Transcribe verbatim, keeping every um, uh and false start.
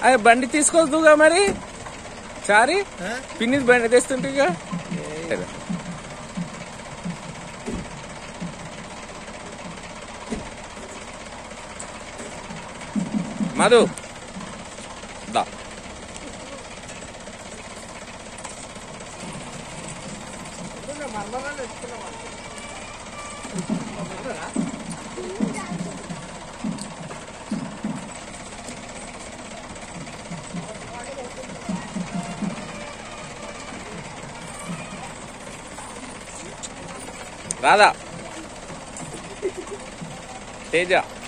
అదే బండి తీసుకోవద్దుగా మరి చారి పిన్ని బండి తెస్తుంటేగా మధు దా రాధా తేజ